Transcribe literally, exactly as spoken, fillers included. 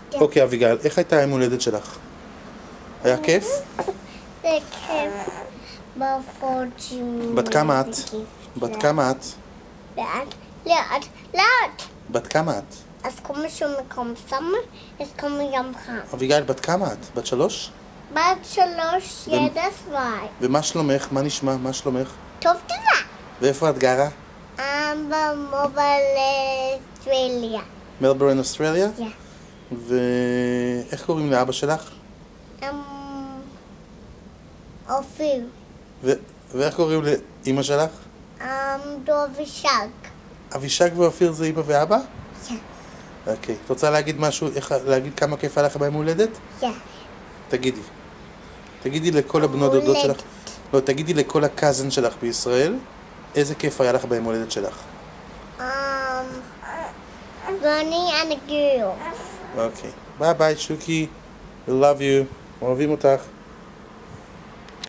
אוקיי, אביגיל, איך הייתה היום הולדת שלך? היה כיף? זה כיף. בפורצ'ים. בת כמה את? בת כמה את? לאט, לאט, לאט. בת כמה את? אז kommer som kom samman, jag kommer jam fram. אביגיל, בת כמה את? בת שלוש? בת שלוש, ילדה סוואי. ומה שלומך? מה נשמע? מה שלומך? טוב תודה. ואיפה את גרה? במוביל אוסטרליה. מלבורן, אוסטרליה? כן. ואיך קוראים לאבא שלך? אופיר. ו... ואיך קוראים לאמא שלך? דובישק. אבישק ואופיר זה אמא ואבא? כן. אוקיי. את רוצה להגיד משהו, איך, להגיד כמה כיף היה לך ביום הולדת? כן. תגידי. תגידי לכל הבנות דודות שלך. לא, תגידי לכל הקאזן שלך בישראל, איזה כיף היה לך ביום הולדת שלך. Bunny and the girls. אוקיי. ביי ביי, שוקי. We love you. אוהבים אותך.